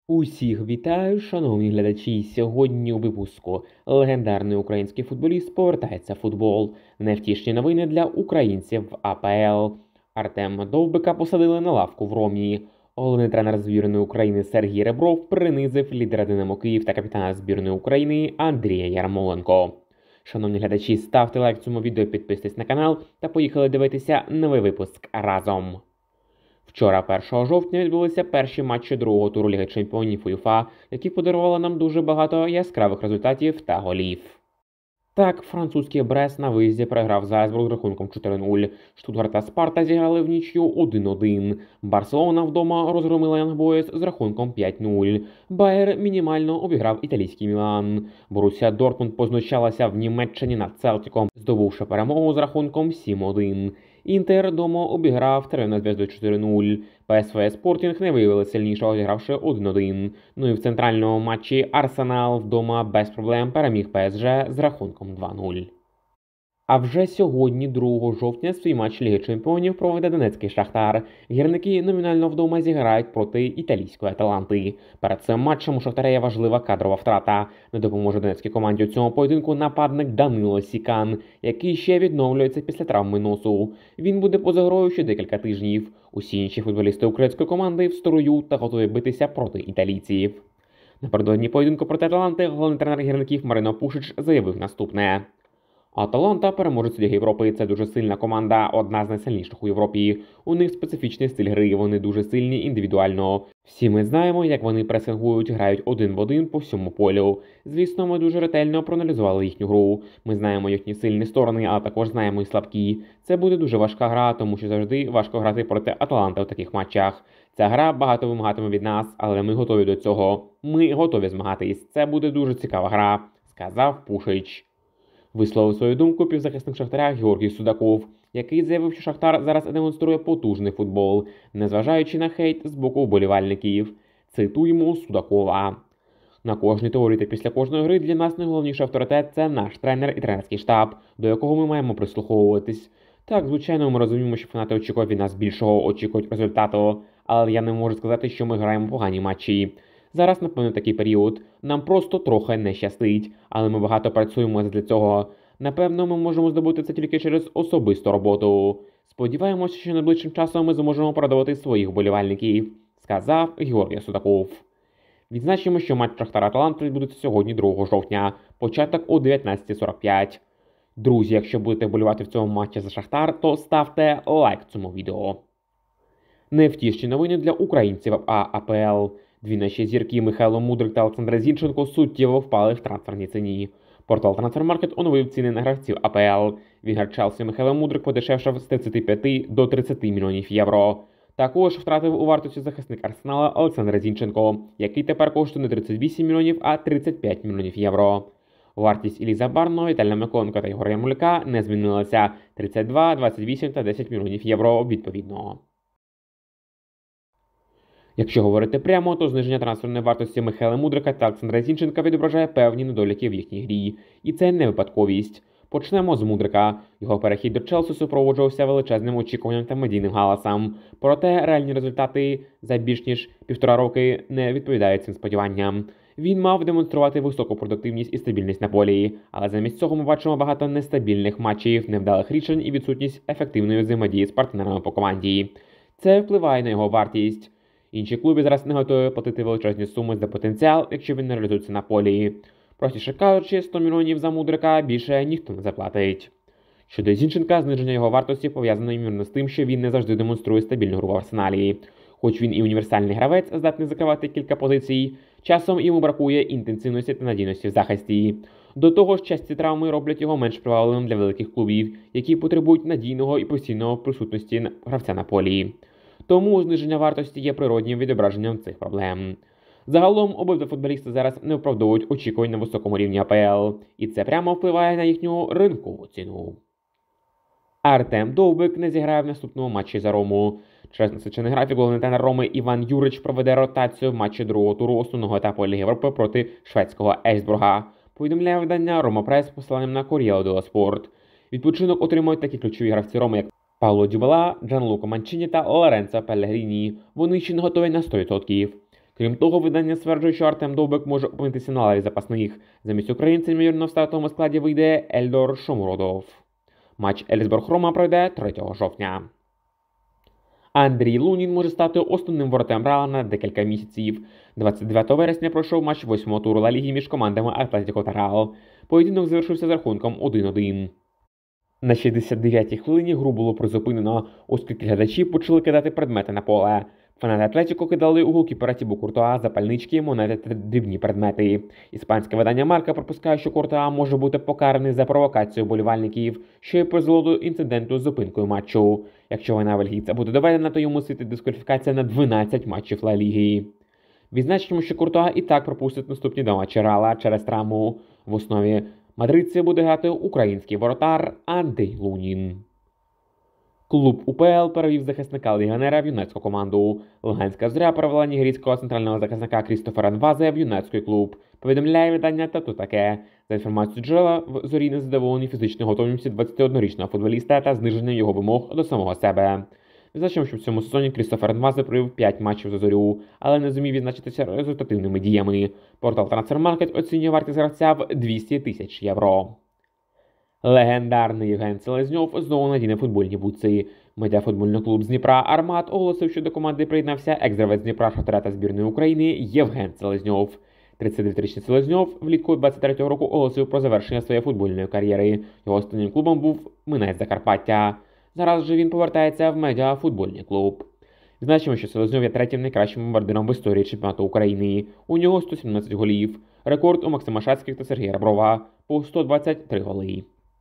Усіх вітаю, шановні глядачі. Сьогодні у випуску легендарний український футболіст повертається в футбол. Невтішні новини для українців в АПЛ. Артема Довбика посадили на лавку в Ромі. Головний тренер збірної України Сергій Ребров принизив лідера Динамо Київ та капітана збірної України Андрія Ярмоленко. Шановні глядачі, ставте лайк цьому відео, підписуйтесь на канал та поїхали дивитися новий випуск разом. Вчора, 1 жовтня, відбулися перші матчі другого туру Ліги Чемпіонів УЄФА, які подарували нам дуже багато яскравих результатів та голів. Так, французький Брест на виїзді програв Зальцбург з рахунком 4-0. Штутгарт та Спарта зіграли в нічю 1-1. Барселона вдома розгромила Янг Бойс з рахунком 5-0. Байер мінімально обіграв італійський Мілан. Боруссія Дортмунд познущалася в Німеччині над Целтіком, здобувши перемогу з рахунком 7-1. Інтер дома обіграв Червону Звезду 4-0. ПСВ Спортінг не виявили сильнішого, зігравши 1-1. Ну і в центральному матчі Арсенал вдома без проблем переміг ПСЖ з рахунком 2-0. А вже сьогодні, 2 жовтня, свій матч Ліги Чемпіонів проведе Донецький Шахтар. Гірники номінально вдома зіграють проти італійської Аталанти. Перед цим матчем у Шахтаря є важлива кадрова втрата. Не допоможе донецькій команді у цьому поєдинку нападник Данило Сікан, який ще відновлюється після травми носу. Він буде поза грою ще декілька тижнів. Усі інші футболісти української команди в строю та готові битися проти італійців. Напередодні поєдинку проти Аталанти головний тренер гірників Марино Пушич заявив наступне. Аталанта переможець Ліги Європи. Це дуже сильна команда, одна з найсильніших у Європі. У них специфічний стиль гри, вони дуже сильні індивідуально. Всі ми знаємо, як вони пресингують, грають один в один по всьому полю. Звісно, ми дуже ретельно проаналізували їхню гру. Ми знаємо їхні сильні сторони, але також знаємо і слабкі. Це буде дуже важка гра, тому що завжди важко грати проти Аталанти у таких матчах. Ця гра багато вимагатиме від нас, але ми готові до цього. Ми готові змагатись. Це буде дуже цікава гра, сказав Пушич. Висловив свою думку півзахисник Шахтаря Георгій Судаков, який заявив, що Шахтар зараз демонструє потужний футбол, незважаючи на хейт з боку вболівальників. Цитуємо Судакова. На кожній теорії та після кожної гри для нас найголовніший авторитет – це наш тренер і тренерський штаб, до якого ми маємо прислуховуватись. Так, звичайно, ми розуміємо, що фанати очікують від нас більшого, очікують результату, але я не можу сказати, що ми граємо погані матчі. Зараз, напевно, такий період. Нам просто трохи не щастить, але ми багато працюємо для цього. Напевно, ми можемо здобути це тільки через особисту роботу. Сподіваємося, що найближчим часом ми зможемо порадувати своїх вболівальників, сказав Георгій Судаков. Відзначимо, що матч Шахтар-Аталанта відбудеться сьогодні, 2 жовтня, початок о 19:45. Друзі, якщо будете вболівати в цьому матчі за Шахтар, то ставте лайк цьому відео. Невтішні новини для українців АПЛ. Дві наші зірки Михайло Мудрик та Олександр Зінченко суттєво впали в трансферній ціні. Портал Трансфермаркет оновив ціни на гравців АПЛ. Вінгер Челсі Михайло Мудрик подешевшав з 35 до 30 мільйонів євро. Також втратив у вартості захисник Арсенала Олександр Зінченко, який тепер коштує не 38 мільйонів, а 35 мільйонів євро. Вартість Іллі Забарного, Віталія Миколенка та Ігоря Ярмоленка не змінилася – 32, 28 та 10 мільйонів євро відповідно. Якщо говорити прямо, то зниження трансферної вартості Михайла Мудрика та Олександра Зінченка відображає певні недоліки в їхній грі. І це не випадковість. Почнемо з Мудрика. Його перехід до Челсі супроводжувався величезним очікуванням та медійним галасом. Проте реальні результати за більш ніж 1,5 роки не відповідають цим сподіванням. Він мав демонструвати високу продуктивність і стабільність на полі, але замість цього ми бачимо багато нестабільних матчів, невдалих рішень і відсутність ефективної взаємодії з партнерами по команді. Це впливає на його вартість. Інші клуби зараз не готові платити величезні суми за потенціал, якщо він не реалізується на полі. Простіше кажучи, 100 мільйонів за Мудрика більше ніхто не заплатить. Щодо Зінченка, зниження його вартості пов'язано ймовірно з тим, що він не завжди демонструє стабільну гру в Арсеналі. Хоч він і універсальний гравець, здатний закривати кілька позицій, часом йому бракує інтенсивності та надійності в захисті. До того ж, часті травми роблять його менш привабливим для великих клубів, які потребують надійного і постійного присутності гравця на полі. Тому зниження вартості є природнім відображенням цих проблем. Загалом, обидва футболісти зараз не виправдовують очікувань на високому рівні АПЛ, і це прямо впливає на їхню ринкову ціну. Артем Довбик не зіграє в наступному матчі за Рому. Через насичений графік головний тренер Роми Іван Юрич проведе ротацію в матчі другого туру основного етапу Ліги Європи проти шведського Ейсбурга, повідомляє видання Рома Прес з посиланням на Кор'єро дело Спорт. Відпочинок отримують такі ключові гравці Роми, як Пауло Дібала, Джанлуко Манчині та Лоренцо Пеллегріні. Вони ще не готові на 100%. Крім того, видання стверджує, що Артем Довбик може опинитися на лаві запасних. Замість українця, ймовірно, в стартовому складі вийде Ельдор Шомуродов. Матч Ельфсборг-Рома пройде 3 жовтня. Андрій Лунін може стати основним воротарем Реала на декілька місяців. 29 вересня пройшов матч 8-го туру Ла Ліги між командами Атлетіко та Реал. Поєдинок завершився з рахунком 1-1. На 69-й хвилині гру було призупинено, оскільки глядачі почали кидати предмети на поле. Фанати Атлетіко кидали у голкіпера Тібо Куртуа запальнички, монети та дрібні предмети. Іспанське видання Марка припускає, що Куртуа може бути покараний за провокацію болівальників, що й призвело до інциденту з зупинкою матчу. Якщо вина бельгійця буде доведена, то йому світить дискваліфікація на 12 матчів Ла Ліги. Відзначимо, що Куртуа і так пропустить наступні 2 матчі Реала через травму. В основі мадридці буде грати український воротар Андрій Лунін. Клуб УПЛ перевів захисника легіонера в юнацьку команду. Луганська Зоря перевела нігерійського центрального захисника Крістофера Нвазе в юнацький клуб. Повідомляє видання «Тату таке». За інформацією джерела, в Зорі не задоволені фізичною готовністю 21-річного футболіста та зниженням його вимог до самого себе. Відзначимо, що в цьому сезоні Крістофер Нвазе провів 5 матчів за Зорю, але не зумів відзначитися результативними діями. Портал Трансфермаркет оцінює вартість гравця в 200 тисяч євро. Легендарний Євген Селезньов знову надіне футбольні бутси. Медіафутбольний клуб з Дніпра «Армат» оголосив, що до команди приєднався екс-гравець Дніпра, Шахтаря та збірної України Євген Селезньов. 39-річний Селезньов влітку 23-го року оголосив про завершення своєї футбольної кар'єри. Його останнім клубом був Минець Закарпаття. Зараз же він повертається в медіафутбольний клуб. Відзначимо, що Селезньов є третім найкращим бомбардиром в історії чемпіонату України. У нього 117 голів. Рекорд у Максима Шацьких та Сергія Реброва по 123 голи.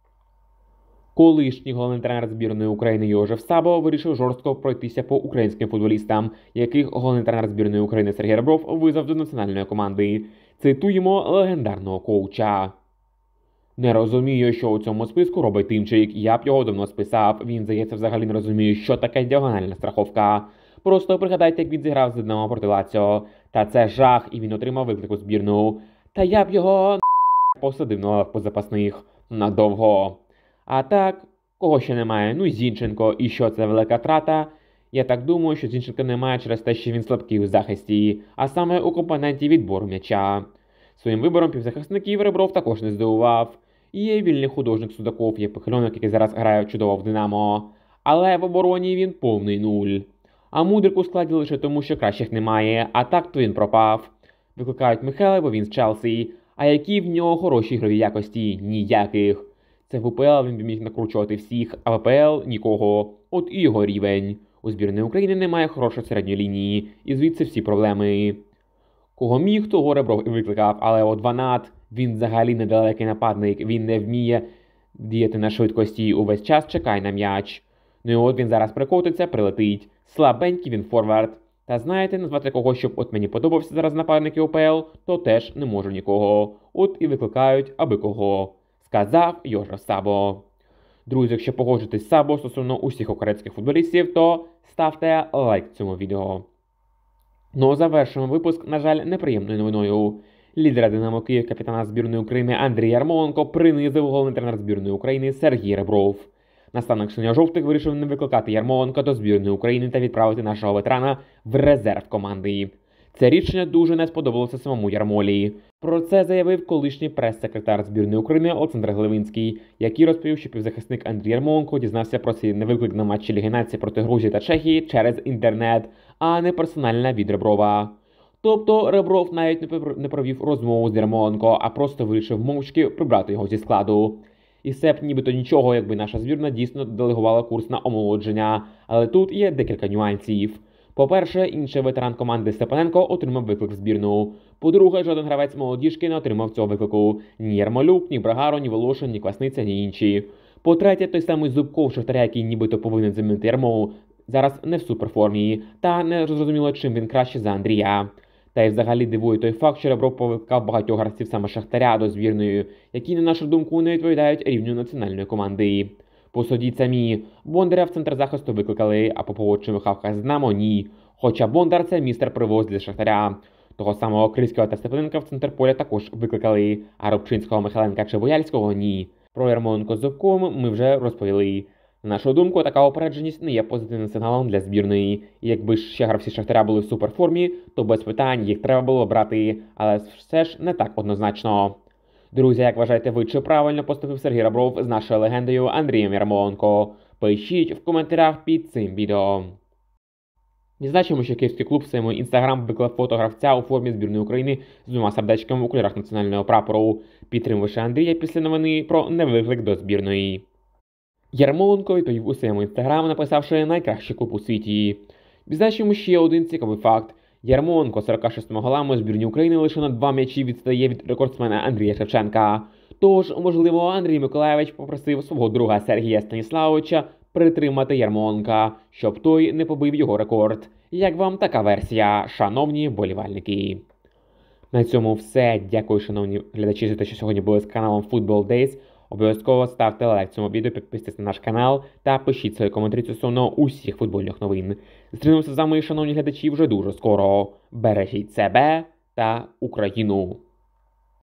Колишній головний тренер збірної України Йожеф Сабо вирішив жорстко пройтися по українським футболістам, яких головний тренер збірної України Сергій Ребров визвав до національної команди. Цитуємо легендарного коуча. «Не розумію, що у цьому списку робить Тимчик. Я б його давно списав. Він, здається, взагалі не розуміє, що таке діагональна страховка. Просто пригадайте, як він зіграв з Динамо проти Лаціо. Та це жах, і він отримав виклик у збірну. Та я б його посадив на лавку запасних. Надовго. А так, кого ще немає? Ну, Зінченко. І що, це велика втрата? Я так думаю, що Зінченка немає через те, що він слабкий у захисті, а саме у компоненті відбору м'яча. Своїм вибором півзахисників Ребров також не здивував. Є вільний художник Судаков, є Пихальонок, який зараз грає чудово в Динамо. Але в обороні він повний нуль. А Мудрик у складі лише тому, що кращих немає, а так то він пропав. Викликають Михайла, бо він з Челсі. А які в нього хороші ігрові якості? Ніяких. Це в УПЛ він міг накручувати всіх, а в АПЛ – нікого. От і його рівень. У збірної України немає хорошої середньої лінії, і звідси всі проблеми. Кого міг, того Ребров і викликав, але от Ванат, він взагалі недалекий нападник, він не вміє діяти на швидкості, увесь час чекає на м'яч. Ну і от він зараз прикотиться, прилетить. Слабенький він форвард. Та знаєте, назвати кого, щоб от мені подобався зараз нападники УПЛ, то теж не можу нікого. От і викликають аби кого. Сказав Йожеф Сабо. Друзі, якщо погоджуєтесь з Сабо стосовно усіх українських футболістів, то ставте лайк цьому відео. Ну а завершуємо випуск, на жаль, неприємною новиною. Лідера Динамо Київ, капітана збірної України Андрій Ярмоленко принизив головний тренер збірної України Сергій Ребров. Наставник синьо-жовтих вирішив не викликати Ярмоленка до збірної України та відправити нашого ветерана в резерв команди. Це рішення дуже не сподобалося самому Ярмолі. Про це заявив колишній прес-секретар збірної України Олександр Глевинський, який розповів, що півзахисник Андрій Ярмоленко дізнався про цей невиклик на матчі Ліги Нації проти Грузії та Чехії через інтернет, а не персонально від Реброва. Тобто Ребров навіть не провів розмову з Ярмоленко, а просто вирішив мовчки прибрати його зі складу. І все б нібито нічого, якби наша збірна дійсно делегувала курс на омолодження, але тут є декілька нюансів. По-перше, інший ветеран команди Степаненко отримав виклик в збірну. По-друге, жоден гравець молодіжки не отримав цього виклику. Ні Ярмолюк, ні Брагаро, ні Волошин, ні Квасниця, ні інші. По-третє, той самий Зубков Шахтаря, який нібито повинен замінити Ярмолу, зараз не в суперформі, та не зрозуміло, чим він краще за Андрія. Та й взагалі дивує той факт, що Ребров повикликав багатьох гравців саме Шахтаря до збірної, які, на нашу думку, не відповідають рівню національної команди. Посудіть самі, Бондаря в центр захисту викликали, а Попова чи Михавка з Динамо – ні. Хоча Бондар – це містер привоз для Шахтаря. Того самого Крицького та Степаненка в центр поля також викликали, а Рубчинського, Михайленка чи Бояльського – ні. Про Ярмоленко з Зубковим ми вже розповіли. На нашу думку, така опередженість не є позитивним сигналом для збірної. І якби ще гравці Шахтаря були в суперформі, то без питань їх треба було брати, але все ж не так однозначно. Друзі, як вважаєте ви, чи правильно поступив Сергій Ребров з нашою легендою Андрієм Ярмоленко? Пишіть в коментарях під цим відео. Відзначимо, що київський клуб в своєму інстаграм виклав фото гравця у формі збірної України з 2 сердечками у кольорах національного прапору, підтримуючи Андрія після новини про невиклик до збірної. Ярмоленко відповів у своєму інстаграм, написавши «найкращий клуб у світі». Відзначимо ще один цікавий факт. Ярмоленко 46 голами у збірні України лише на 2 м'ячі відстає від рекордсмена Андрія Шевченка. Тож, можливо, Андрій Миколайович попросив свого друга Сергія Станіславовича притримати Ярмоленка, щоб той не побив його рекорд. Як вам така версія, шановні вболівальники? На цьому все. Дякую, шановні глядачі, за те, що сьогодні були з каналом Football Days. Обов'язково ставте лайк цьому відео, підписуйтесь на наш канал та пишіть свої коментарі стосовно усіх футбольних новин. Зустрінемося з вами, шановні глядачі, вже дуже скоро. Бережіть себе та Україну!